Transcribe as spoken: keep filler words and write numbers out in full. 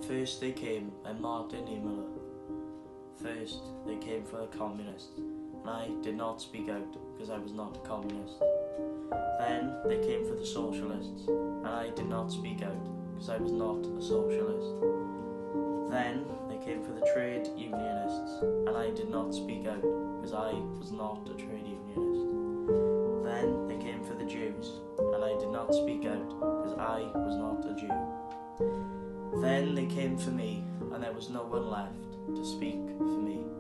First they came, and Martin Niemöller. First they came for the communists, and I did not speak out because I was not a communist. Then they came for the socialists, and I did not speak out because I was not a socialist. Then they came for the trade unionists, and I did not speak out because I was not a trade unionist. Then they came for the Jews, and I did not speak out because I was not a Jew. Then they came for me, and there was no one left to speak for me.